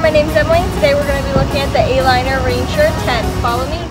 my name's Emily and today we're going to be looking at the A-Liner Ranger 10. Follow me.